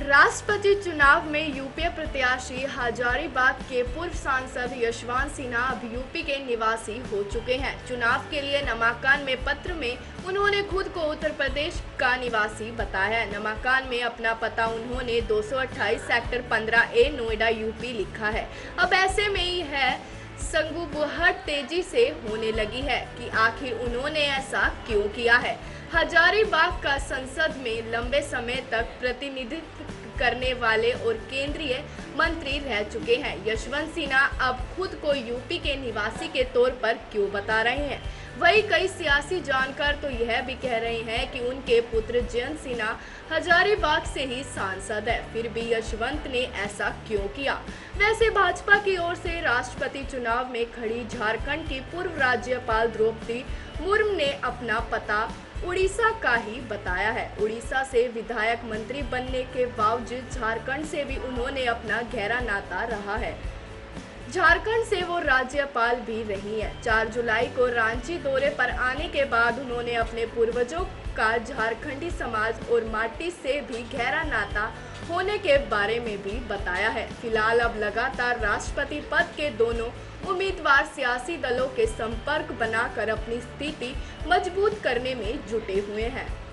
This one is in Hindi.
राष्ट्रपति चुनाव में यूपीए प्रत्याशी हजारीबाग के पूर्व सांसद यशवंत सिन्हा अब यूपी के निवासी हो चुके हैं। चुनाव के लिए नामांकन में पत्र में उन्होंने खुद को उत्तर प्रदेश का निवासी बताया है। नामांकन में अपना पता उन्होंने 228 सेक्टर 15A नोएडा यूपी लिखा है। अब ऐसे में ही है संगुबुहट तेजी से होने लगी है कि आखिर उन्होंने ऐसा क्यों किया है। हजारीबाग का संसद में लंबे समय तक प्रतिनिधित्व करने वाले और केंद्रीय मंत्री रह चुके हैं यशवंत सिन्हा अब खुद को यूपी के निवासी के तौर पर क्यों बता रहे हैं। वही कई सियासी जानकार तो यह भी कह रहे हैं कि उनके पुत्र जयंत सिन्हा हजारीबाग से ही सांसद है, फिर भी यशवंत ने ऐसा क्यों किया। वैसे भाजपा की ओर से राष्ट्रपति चुनाव में खड़ी झारखंड की पूर्व राज्यपाल द्रौपदी मुर्मू ने अपना पता उड़ीसा का ही बताया है। उड़ीसा से विधायक मंत्री बनने के बावजूद झारखंड से भी उन्होंने अपना गहरा नाता रहा है। झारखंड से वो राज्यपाल भी रही हैं। 4 जुलाई को रांची दौरे पर आने के बाद उन्होंने अपने पूर्वजों का झारखंडी समाज और माटी से भी गहरा नाता होने के बारे में भी बताया है। फिलहाल अब लगातार राष्ट्रपति पद के दोनों उम्मीदवार सियासी दलों के संपर्क बनाकर अपनी स्थिति मजबूत करने में जुटे हुए हैं।